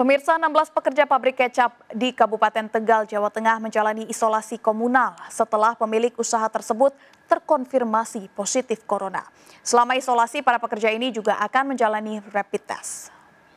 Pemirsa, 16 pekerja pabrik kecap di Kabupaten Tegal, Jawa Tengah menjalani isolasi komunal setelah pemilik usaha tersebut terkonfirmasi positif corona. Selama isolasi, para pekerja ini juga akan menjalani rapid test.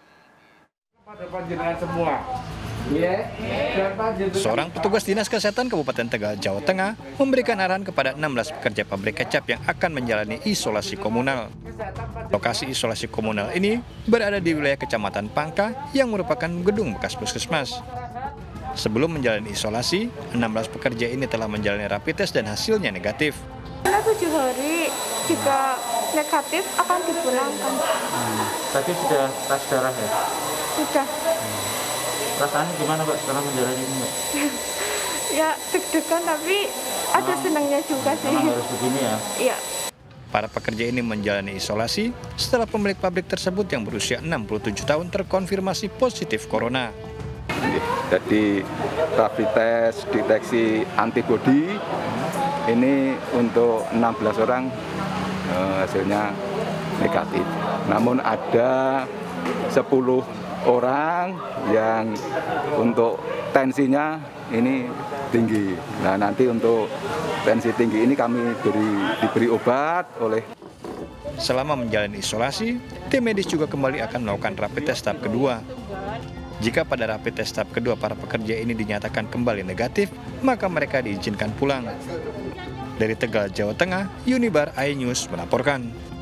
Seorang petugas Dinas Kesehatan Kabupaten Tegal, Jawa Tengah memberikan arahan kepada 16 pekerja pabrik kecap yang akan menjalani isolasi komunal. Lokasi isolasi komunal ini berada di wilayah Kecamatan Pangka yang merupakan gedung bekas puskesmas. Sebelum menjalani isolasi, 16 pekerja ini telah menjalani rapid test dan hasilnya negatif. 7 hari, jika negatif akan dipulangkan. Tadi sudah tes darah ya? Sudah. Perasaannya gimana Mbak setelah menjalani ini Mbak? Ya deg-degan tapi ada senangnya juga sih. Memang harus begini ya? Iya. Para pekerja ini menjalani isolasi setelah pemilik pabrik tersebut yang berusia 67 tahun terkonfirmasi positif corona. Jadi rapid test deteksi antibodi ini untuk 16 orang hasilnya negatif. Namun ada 10 orang yang untuk tensinya ini tinggi. Nah, nanti untuk tensi tinggi ini kami diberi obat oleh. Selama menjalani isolasi, tim medis juga kembali akan melakukan rapid test tahap kedua. Jika pada rapid test tahap kedua para pekerja ini dinyatakan kembali negatif, maka mereka diizinkan pulang. Dari Tegal, Jawa Tengah, Unibar iNews melaporkan.